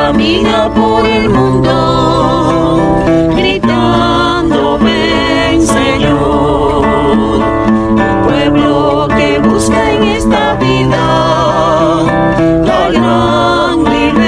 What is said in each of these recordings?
camina por el mundo, gritando ven Señor. Un pueblo que busca en esta vida la gran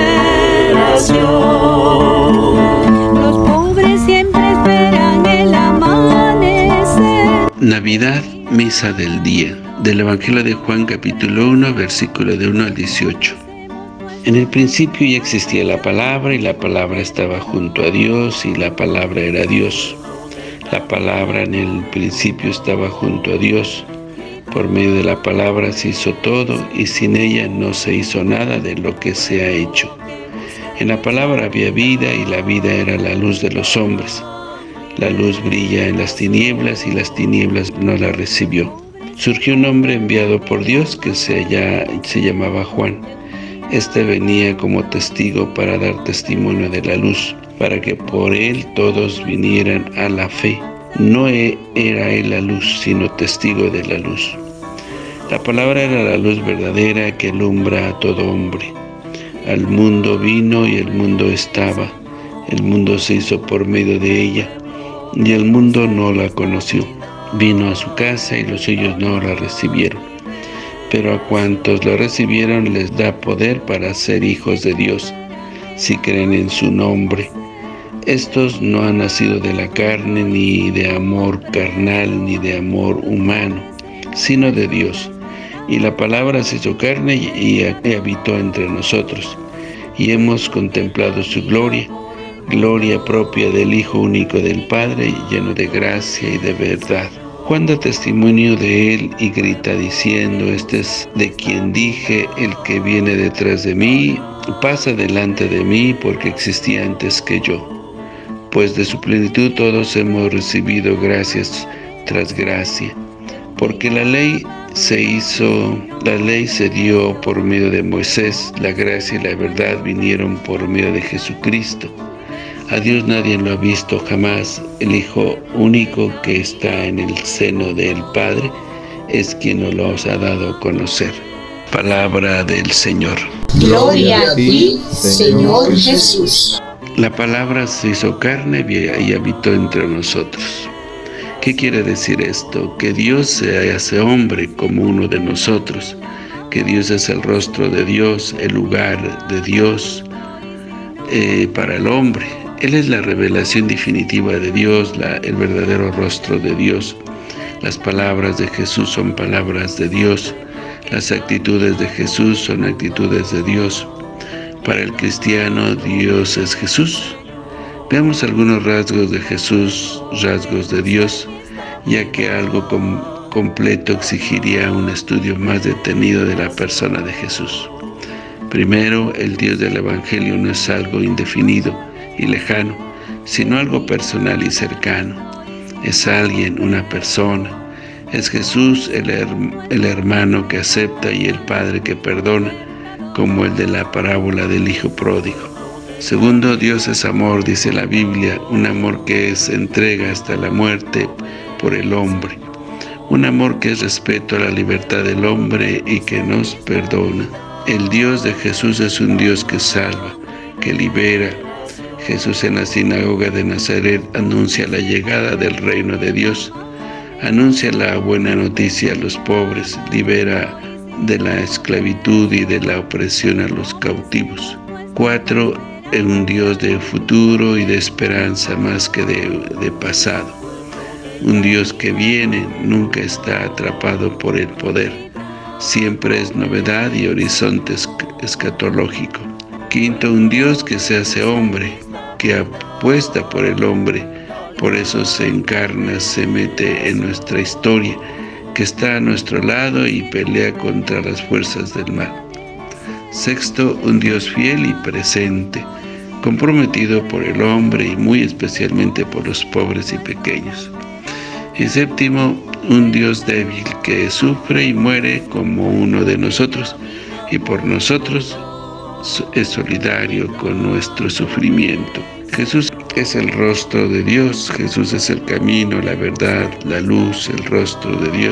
liberación. Los pobres siempre esperan el amanecer. Navidad, misa del día, del Evangelio de Juan capítulo 1, versículo de 1 al 18. En el principio ya existía la palabra, y la palabra estaba junto a Dios, y la palabra era Dios. La palabra en el principio estaba junto a Dios. Por medio de la palabra se hizo todo, y sin ella no se hizo nada de lo que se ha hecho. En la palabra había vida, y la vida era la luz de los hombres. La luz brilla en las tinieblas, y las tinieblas no la recibió. Surgió un hombre enviado por Dios que se llamaba Juan. Este venía como testigo para dar testimonio de la luz, para que por él todos vinieran a la fe. No era él la luz, sino testigo de la luz. La palabra era la luz verdadera que alumbra a todo hombre. Al mundo vino y el mundo estaba. El mundo se hizo por medio de ella, y el mundo no la conoció. Vino a su casa y los suyos no la recibieron. Pero a cuantos lo recibieron les da poder para ser hijos de Dios, si creen en su nombre. Estos no han nacido de la carne, ni de amor carnal, ni de amor humano, sino de Dios. Y la palabra se hizo carne y habitó entre nosotros, y hemos contemplado su gloria, gloria propia del Hijo único del Padre, lleno de gracia y de verdad. Juan da testimonio de él y grita diciendo: este es de quien dije, el que viene detrás de mí, pasa delante de mí porque existía antes que yo. Pues de su plenitud todos hemos recibido gracias tras gracia. Porque la ley se dio por medio de Moisés, la gracia y la verdad vinieron por medio de Jesucristo. A Dios nadie lo ha visto jamás. El Hijo único que está en el seno del Padre es quien nos lo ha dado a conocer. Palabra del Señor. Gloria a ti, Señor Jesús. La palabra se hizo carne y habitó entre nosotros. ¿Qué quiere decir esto? Que Dios se hace hombre como uno de nosotros, que Dios es el rostro de Dios, el lugar de Dios para el hombre. Él es la revelación definitiva de Dios, el verdadero rostro de Dios. Las palabras de Jesús son palabras de Dios. Las actitudes de Jesús son actitudes de Dios. Para el cristiano, Dios es Jesús. Veamos algunos rasgos de Jesús, rasgos de Dios, ya que algo completo exigiría un estudio más detenido de la persona de Jesús. Primero, el Dios del Evangelio no es algo indefinido y lejano, sino algo personal y cercano. Es alguien, una persona. Es Jesús, el hermano que acepta y el Padre que perdona, como el de la parábola del Hijo pródigo. Segundo, Dios es amor, dice la Biblia, un amor que se entrega hasta la muerte por el hombre. Un amor que es respeto a la libertad del hombre y que nos perdona. El Dios de Jesús es un Dios que salva, que libera. Jesús en la sinagoga de Nazaret anuncia la llegada del reino de Dios, anuncia la buena noticia a los pobres, libera de la esclavitud y de la opresión a los cautivos. 4. Un Dios de futuro y de esperanza más que de pasado. Un Dios que viene, nunca está atrapado por el poder, siempre es novedad y horizonte escatológico. 5. Un Dios que se hace hombre, que apuesta por el hombre, por eso se encarna, se mete en nuestra historia, que está a nuestro lado y pelea contra las fuerzas del mal. 6. Un Dios fiel y presente, comprometido por el hombre y muy especialmente por los pobres y pequeños. Y 7. Un Dios débil que sufre y muere como uno de nosotros y por nosotros es solidario con nuestro sufrimiento. Jesús es el rostro de Dios, Jesús es el camino, la verdad, la luz, el rostro de Dios.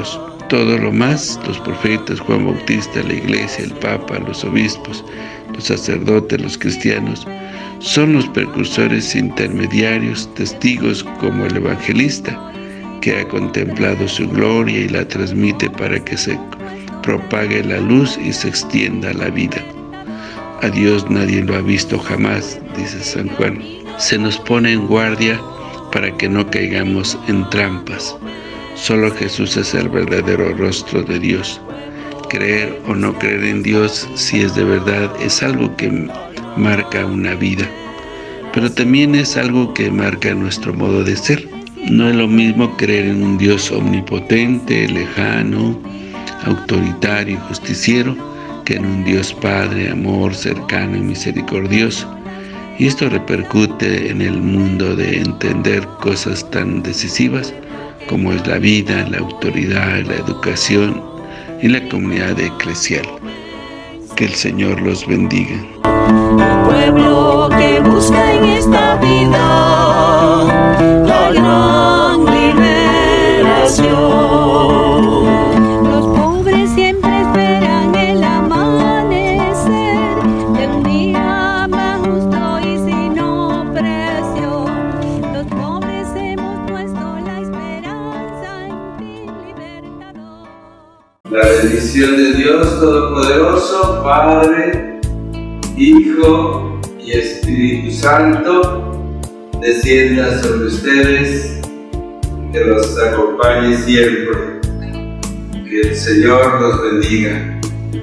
Todo lo más, los profetas, Juan Bautista, la Iglesia, el Papa, los obispos, los sacerdotes, los cristianos, son los precursores intermediarios, testigos como el evangelista, que ha contemplado su gloria y la transmite para que se propague la luz y se extienda la vida. A Dios nadie lo ha visto jamás, dice San Juan. Se nos pone en guardia para que no caigamos en trampas. Solo Jesús es el verdadero rostro de Dios. Creer o no creer en Dios, si es de verdad, es algo que marca una vida, pero también es algo que marca nuestro modo de ser. No es lo mismo creer en un Dios omnipotente, lejano, autoritario y justiciero, que en un Dios Padre, amor, cercano y misericordioso. Y esto repercute en el mundo de entender cosas tan decisivas como es la vida, la autoridad, la educación y la comunidad eclesial. Que el Señor los bendiga. Pueblo que busca en esta vida la gran liberación. Los pobres siempre esperan el amanecer de un día más justo y sin opresión. Los pobres hemos puesto la esperanza en ti, libertador. La bendición de Dios Todopoderoso, Padre, Hijo y Espíritu Santo, descienda sobre ustedes, que los acompañe siempre. Que el Señor los bendiga.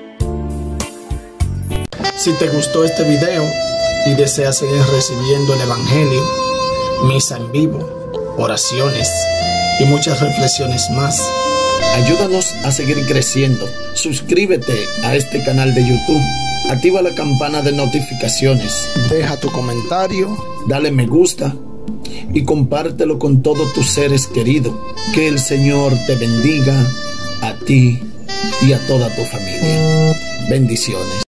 Si te gustó este video y deseas seguir recibiendo el Evangelio, misa en vivo, oraciones y muchas reflexiones más, ayúdanos a seguir creciendo. Suscríbete a este canal de YouTube. Activa la campana de notificaciones. Deja tu comentario, dale me gusta y compártelo con todos tus seres queridos. Que el Señor te bendiga a ti y a toda tu familia. Bendiciones.